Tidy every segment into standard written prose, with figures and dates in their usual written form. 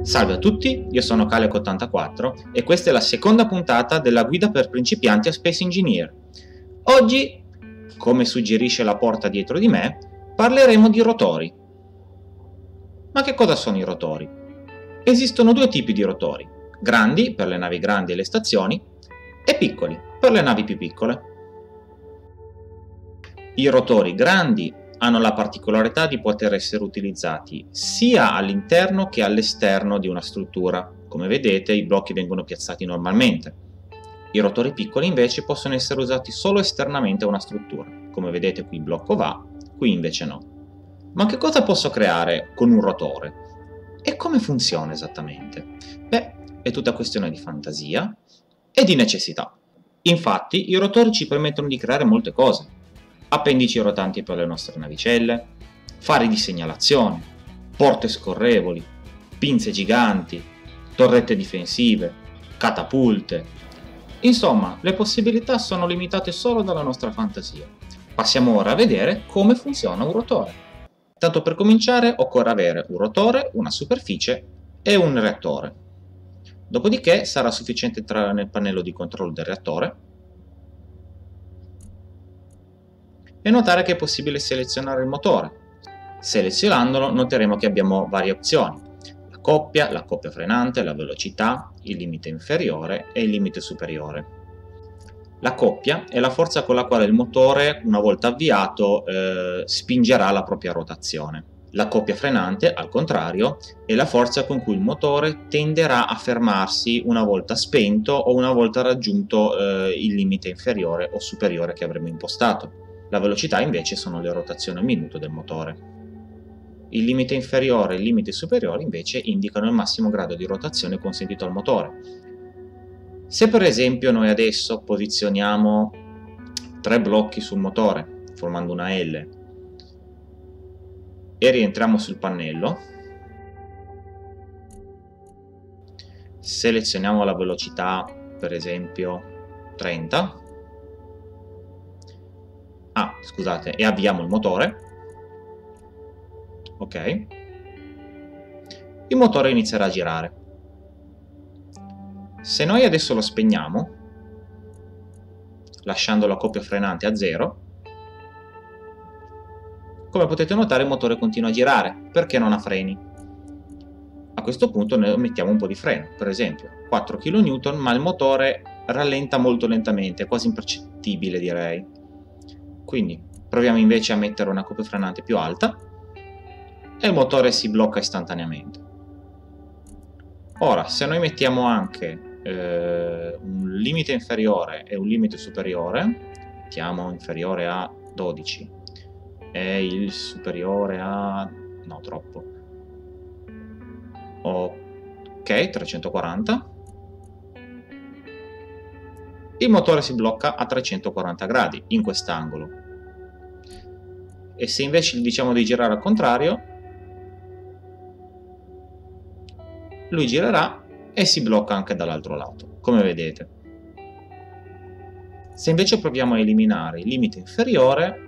Salve a tutti, io sono Kalek84 e questa è la seconda puntata della guida per principianti a Space Engineer. Oggi, come suggerisce la porta dietro di me, parleremo di rotori. Ma che cosa sono i rotori? Esistono due tipi di rotori, grandi per le navi grandi e le stazioni e piccoli per le navi più piccole. I rotori grandi hanno la particolarità di poter essere utilizzati sia all'interno che all'esterno di una struttura. Come vedete, i blocchi vengono piazzati normalmente. I rotori piccoli invece possono essere usati solo esternamente a una struttura. Come vedete, qui il blocco va, qui invece no. Ma che cosa posso creare con un rotore? E come funziona esattamente? Beh, è tutta questione di fantasia e di necessità. Infatti, i rotori ci permettono di creare molte cose. Appendici rotanti per le nostre navicelle, fari di segnalazione, porte scorrevoli, pinze giganti, torrette difensive, catapulte. Insomma, le possibilità sono limitate solo dalla nostra fantasia. Passiamo ora a vedere come funziona un rotore. Tanto per cominciare occorre avere un rotore, una superficie e un reattore. Dopodiché sarà sufficiente entrare nel pannello di controllo del reattore e notare che è possibile selezionare il motore. Selezionandolo noteremo che abbiamo varie opzioni: la coppia frenante, la velocità, il limite inferiore e il limite superiore. La coppia è la forza con la quale il motore, una volta avviato, spingerà la propria rotazione. La coppia frenante, al contrario, è la forza con cui il motore tenderà a fermarsi una volta spento o una volta raggiunto il limite inferiore o superiore che avremo impostato. La velocità invece sono le rotazioni al minuto del motore. Il limite inferiore e il limite superiore invece indicano il massimo grado di rotazione consentito al motore. Se per esempio noi adesso posizioniamo 3 blocchi sul motore, formando una L, e rientriamo sul pannello, selezioniamo la velocità per esempio 30, e avviamo il motore, ok, il motore inizierà a girare. Se noi adesso lo spegniamo, lasciando la coppia frenante a 0, come potete notare il motore continua a girare, perché non ha freni. A questo punto noi mettiamo un po' di freno, per esempio 4 kN, ma il motore rallenta molto lentamente, quasi impercettibile direi. Quindi proviamo invece a mettere una coppia frenante più alta e il motore si blocca istantaneamente. Ora, se noi mettiamo anche un limite inferiore e un limite superiore, mettiamo inferiore a 12 e il superiore a... no, troppo. Ok, 340. Il motore si blocca a 340 gradi, in quest'angolo. E se invece gli diciamo di girare al contrario, lui girerà e si blocca anche dall'altro lato, come vedete. Se invece proviamo a eliminare il limite inferiore,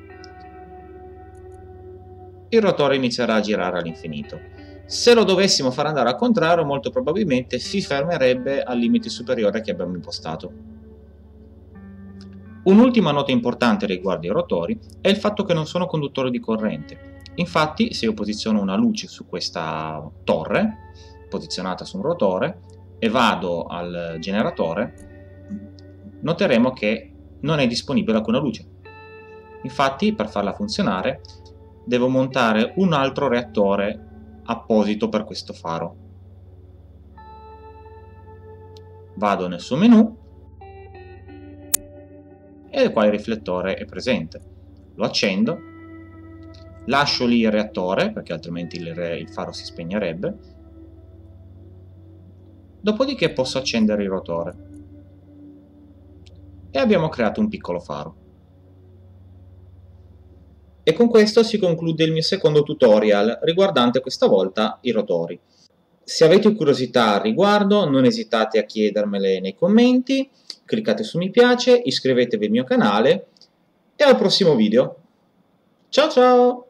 il rotore inizierà a girare all'infinito. Se lo dovessimo far andare al contrario, molto probabilmente si fermerebbe al limite superiore che abbiamo impostato. Un'ultima nota importante riguardo i rotori è il fatto che non sono conduttori di corrente. Infatti, se io posiziono una luce su questa torre, posizionata su un rotore, e vado al generatore, noteremo che non è disponibile alcuna luce. Infatti, per farla funzionare, devo montare un altro reattore apposito per questo faro. Vado nel suo menu e qua il riflettore è presente. Lo accendo, lascio lì il reattore perché altrimenti il faro si spegnerebbe, dopodiché posso accendere il rotore e abbiamo creato un piccolo faro. E con questo si conclude il mio secondo tutorial riguardante questa volta i rotori. Se avete curiosità al riguardo non esitate a chiedermele nei commenti, cliccate su mi piace, iscrivetevi al mio canale e al prossimo video. Ciao ciao!